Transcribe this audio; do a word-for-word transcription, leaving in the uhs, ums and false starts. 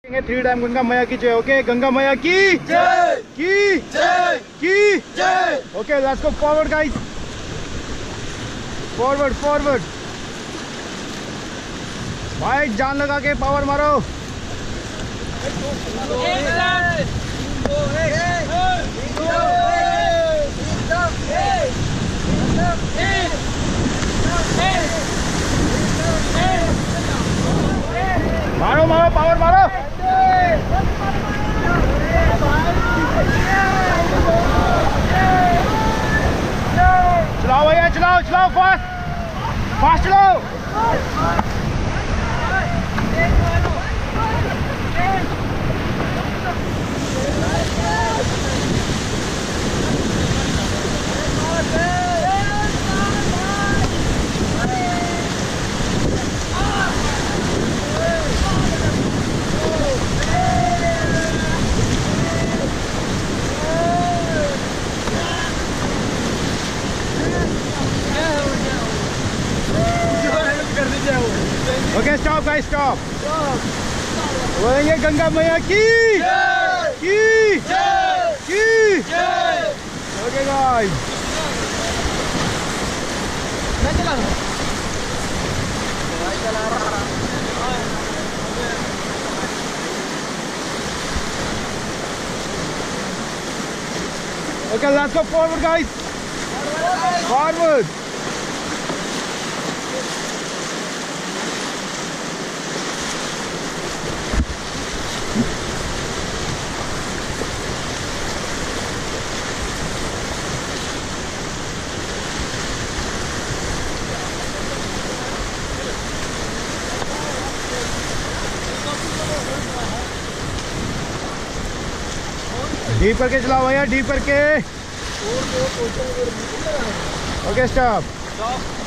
Three time Ganga मैया की जय। ओके, गंगा मैया की जय, की जय, की जय। Okay, let's go forward guys, forward forward. भाई जान लगा के पावर मारो। मारो मारो पावर मारो। चलाओ भैया, चलाओ चलाओ, फास्ट फास्ट चलाओ। Okay, stop guys, stop. बोलेंगे गंगा मैया की की की। ओके गाइस, मैं चला रहा हूं, मैं चला रहा हूं। Okay, let's go forward guys, forward. Deep करके चलाओ भैया, डीप करके। Okay, stop.